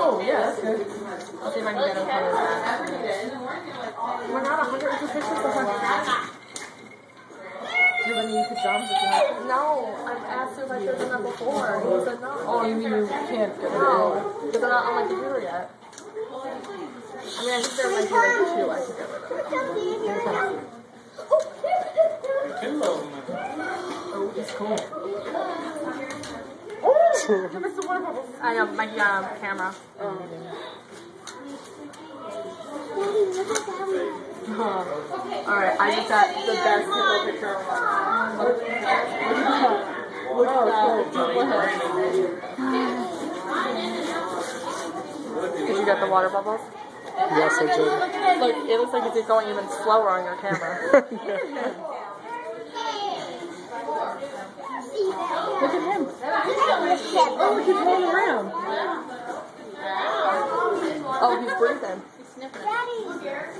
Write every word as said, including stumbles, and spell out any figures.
Oh, yeah, that's good. I'll see if I can get him color that. Oh my god, I'm looking at the pictures of her. You're letting you could jump, but you're not. No, I've asked him if I could have done that before. He said no. Oh, you mean you can't get it? No, because they're not on my computer yet. I mean, I think there might be like two I could get rid of. Oh, he's cool. Oh! I missed the water bubbles. I know, my um, camera. Um, Huh. Alright, I just got the best little picture of Did you get the water bubbles? Yes, I did. Look, it looks like it's going even slower on your camera. Look at him. Oh, look, he's rolling around. Oh, he's breathing. Daddy.